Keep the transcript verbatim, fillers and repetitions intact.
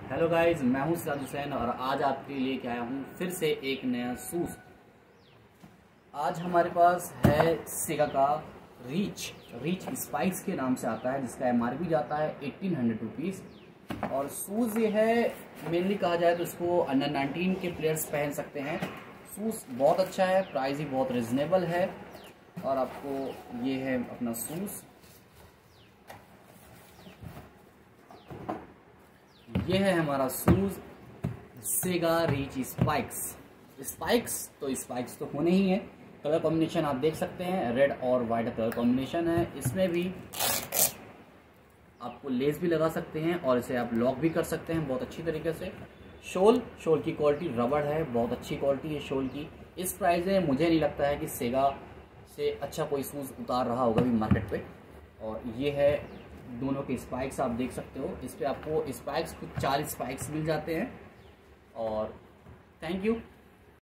Hello guys, मैं हूं सिराज हुसैन और आज आपके लिए क्या आया हूं फिर से एक नया शूज। आज हमारे पास है सेगा का रीच रीच स्पाइक्स के नाम से आता है, जिसका एमआरपी जाता है एटीन हंड्रेड रुपीज़। और शूज़ ये है, मेनली कहा जाए तो इसको अंडर नाइनटीन के प्लेयर्स पहन सकते हैं। शूज़ बहुत अच्छा है, प्राइस भी बहुत रिजनेबल है। और आपको ये है अपना शूज़, ये है हमारा shoes Sega reach spikes. Spikes तो स्पाइक्स तो होने ही है। कलर कॉम्बिनेशन आप देख सकते हैं, रेड और वाइट कलर कॉम्बिनेशन है। इसमें भी आपको लेस भी लगा सकते हैं और इसे आप लॉक भी कर सकते हैं बहुत अच्छी तरीके से। शोल शोल की क्वालिटी रबड़ है, बहुत अच्छी क्वालिटी है शोल की। इस प्राइस में मुझे नहीं लगता है कि सेगा से अच्छा कोई शूज़ उतार रहा होगा भी मार्केट पे। और ये है दोनों के स्पाइक्स, आप देख सकते हो। इस पे आपको स्पाइक्स कुछ चार स्पाइक्स मिल जाते हैं। और थैंक यू।